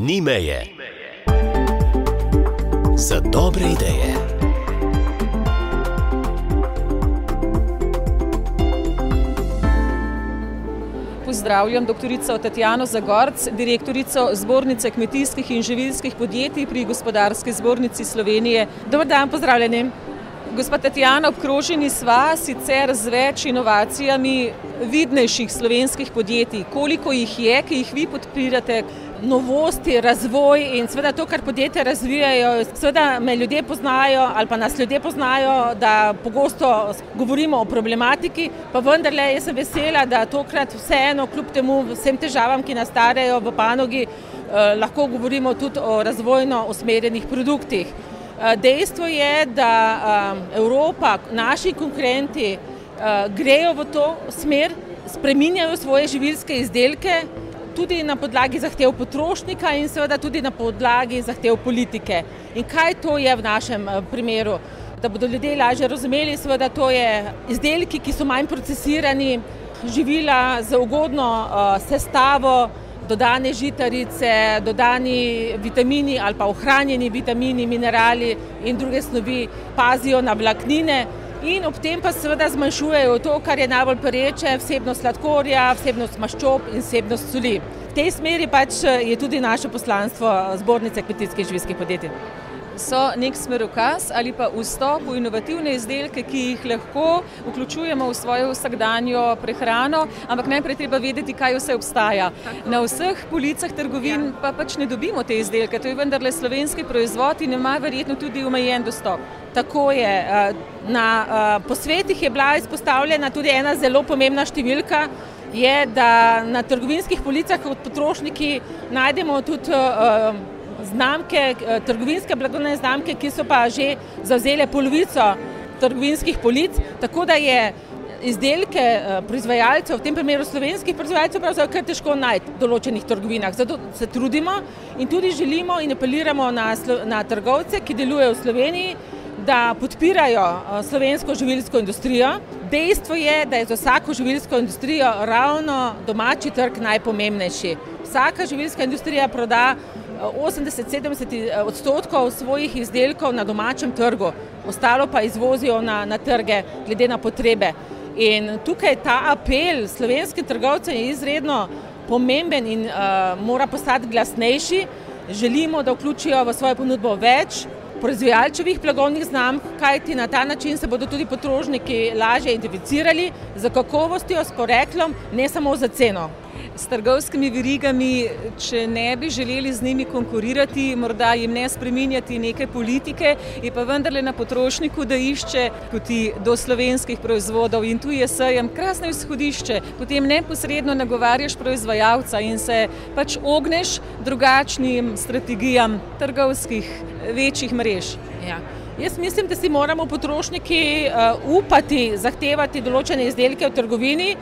Ni meje za dobre ideje. Pozdravljam doktorico Tatjano Zagorc, direktorico Zbornice kmetijskih in živilskih podjetij pri Gospodarski zbornici Slovenije. Dober dan, pozdravljeni. Gospa Tatjana, obkroženi sva sicer z več inovacijami vidnejših slovenskih podjetij. Koliko jih je, ki jih vi podpirate? Novosti, razvoj in seveda to, kar podjetja razvijajo. Seveda me ljudje poznajo ali pa nas ljudje poznajo, da pogosto govorimo o problematiki, pa vendarle jaz sem vesela, da tokrat vseeno kljub temu vsem težavam, ki nastajajo v panogi, lahko govorimo tudi o razvojno usmerjenih produktih. Dejstvo je, da Evropa, naši konkurenti grejo v to smer, spreminjajo svoje živilske izdelke, tudi na podlagi zahtev potrošnika in seveda tudi na podlagi zahtev politike. In kaj to je v našem primeru? Da bodo ljudje lažje razumeli, seveda to je izdelki, ki so manj procesirani, živila z ugodno sestavo, dodane žitarice, dodani vitamini ali pa ohranjeni vitamini, minerali in druge snovi pazijo na vlaknine in ob tem pa seveda zmanjšujejo to, kar je najbolj pereče, vsebnost sladkorja, vsebnost maščob in vsebnost soli. V tej smeri pač je tudi naše poslanstvo Zbornice kmetijskih in živilskih podjetij. So nek smerokaz ali pa vstop v inovativne izdelke, ki jih lahko vključujemo v svojo vsakdanjo prehrano, ampak najprej treba vedeti, kaj vse obstaja. Na vseh policah trgovin pa pač ne dobimo te izdelke, to je vendarle slovenski proizvod in ima verjetno tudi omejen dostop. Tako je. Na posvetih je bila izpostavljena tudi ena zelo pomembna številka, je, da na trgovinskih policah kot potrošniki najdemo tudi znamke, trgovinske blagovne znamke, ki so pa že zavzele polovico trgovinskih polic, tako da je izdelke proizvajalcev, v tem primeru slovenskih proizvajalcev, pravzaprav kar težko najti v določenih trgovinah. Zato se trudimo in tudi želimo in apeliramo na trgovce, ki delujejo v Sloveniji, da podpirajo slovensko živilsko industrijo. Dejstvo je, da je za vsako živilsko industrijo ravno domači trg najpomembnejši. Vsaka živilska industrija proda 80–70% svojih izdelkov na domačem trgu, ostalo pa izvozijo na trge glede na potrebe. In tukaj ta apel slovenskim trgovcem je izredno pomemben in mora postati glasnejši. Želimo, da vključijo v svojo ponudbo več proizvajalčevih blagovnih znamk, kajti na ta način se bodo tudi potrošniki lažje identificirali z kakovostjo, s poreklom, ne samo za ceno. S trgovskimi verigami, če ne bi želeli z njimi konkurirati, morda jim ne spreminjati neke politike, je pa vendarle na potrošniku, da išče poti do slovenskih proizvodov in tu je sejem krasno izhodišče. Potem neposredno nagovarjaš proizvajalca in se pač ogneš drugačnim strategijam trgovskih večjih mrež. Ja. Jaz mislim, da si moramo potrošniki upati zahtevati določene izdelke v trgovini.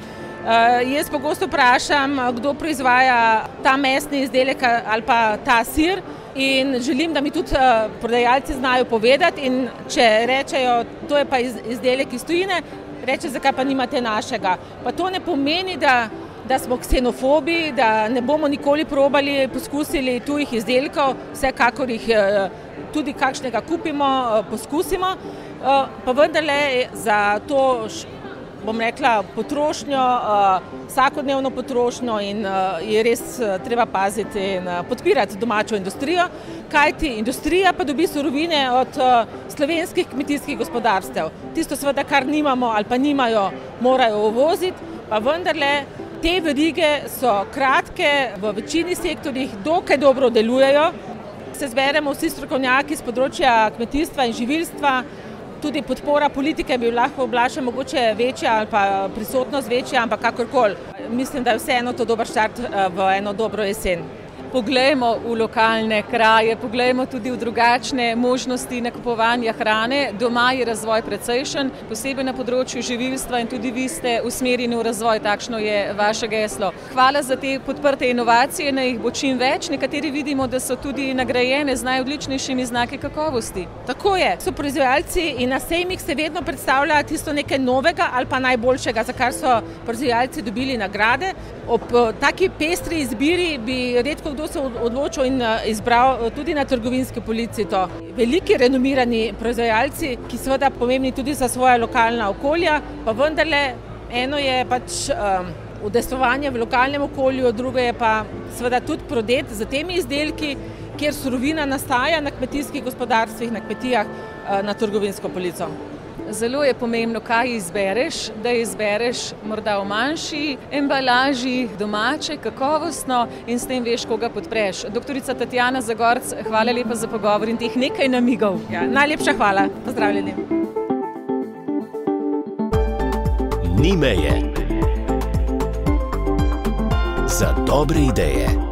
Jaz pogosto vprašam, kdo proizvaja ta mesni izdelek ali pa ta sir in želim, da mi tudi prodajalci znajo povedati in če rečejo, to je pa izdelek iz tujine, reče, zakaj pa nimate našega. Pa to ne pomeni, da smo ksenofobi, da ne bomo nikoli probali, poskusili tujih izdelkov, vsekakor jih tudi kakšnega kupimo, poskusimo, pa vendarle za to, bom rekla, potrošnjo, vsakodnevno potrošnjo in je res treba paziti in podpirati domačo industrijo, kajti industrija pa dobi surovine od slovenskih kmetijskih gospodarstev. Tisto seveda, kar nimamo ali pa nimajo, morajo uvoziti, pa vendarle te verige so kratke, v večini sektorjih dokaj dobro delujejo. Se zberemo vsi strokovnjaki z področja kmetijstva in živilstva, tudi podpora politike bi lahko bila še mogoče večja ali pa prisotnost večja, ampak kakorkoli. Mislim, da je vseeno to dober štart v eno dobro jesen. Poglejmo v lokalne kraje, poglejmo tudi v drugačne možnosti nakupovanja hrane. Doma je razvoj precejšen, posebej na področju živilstva in tudi vi ste usmerjeni v razvoj, takšno je vaše geslo. Hvala za te podprte inovacije, naj jih bo čim več. Nekateri vidimo, da so tudi nagrajene z najodličnejšimi znaki kakovosti. Tako je, so proizvajalci in na sejmih se vedno predstavlja tisto nekaj novega ali pa najboljšega, za kar so proizvajalci dobili nagrade. Ob taki pestri izbiri bi redko kdo kdo se odločil in izbral tudi na trgovinski polici to. Veliki renomirani proizvajalci, ki seveda pomembni tudi za svoja lokalna okolja, pa vendarle eno je pač udejstvovanje v lokalnem okolju, drugo je pa seveda tudi prodet z temi izdelki, kjer surovina nastaja na kmetijskih gospodarstvih, na kmetijah, na trgovinsko polico. Zelo je pomembno, kaj izbereš, da izbereš morda v manjši embalaži, domače, kakovostno in s tem veš, koga podpreš. Doktorica Tatjana Zagorc, hvala lepa za pogovor in teh nekaj namigov. Ja, najlepša hvala. Pozdravljeni. Ni meje za dobre ideje.